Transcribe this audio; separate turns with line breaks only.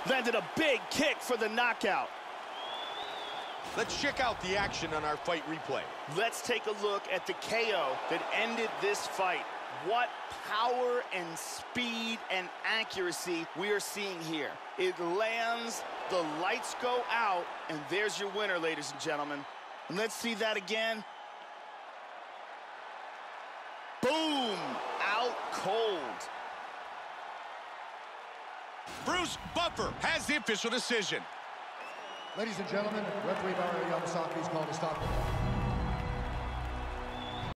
Landed a big kick for the knockout.
Let's check out the action on our fight replay.
Let's take a look at the KO that ended this fight. What power and speed and accuracy we are seeing here. It lands, the lights go out, and there's your winner, ladies and gentlemen. And let's see that again. Boom! Out cold.
Bruce Buffer has the official decision.
Ladies and gentlemen, referee Mario Yamasaki's called to stop it.